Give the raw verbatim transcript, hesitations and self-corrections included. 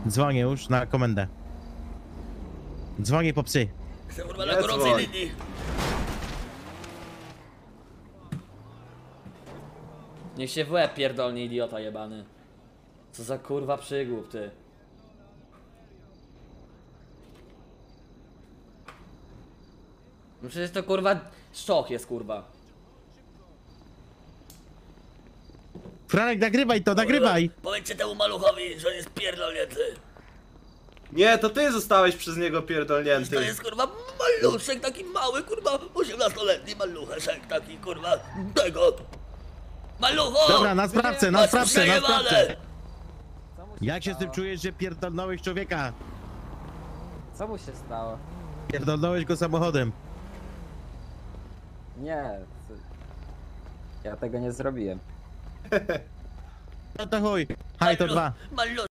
Dzwonię już na komendę. Dzwonię po psy. Chcę kurwa na gorącej linii. Niech się w łeb pierdolnie, idiota jebany. Co za kurwa przygłup, ty. No przecież to kurwa szczok jest, kurwa. Franek, nagrywaj to, nagrywaj! Powiedzcie temu maluchowi, że on jest pierdolnięty. Nie, to ty zostałeś przez niego To pierdolnięty. jest kurwa maluszek, taki mały, kurwa, osiemnastoletni malucheszek, taki kurwa, tego. Malucho! Dobra, na sprawcę, na Masz sprawcę, na przejebane! sprawcę! Jak się z tym czujesz, że pierdolnąłeś człowieka? Co mu się stało? Pierdolnąłeś go samochodem. Nie. co- Ja tego nie zrobiłem. No to chuj. Haj, to dwa. Malu-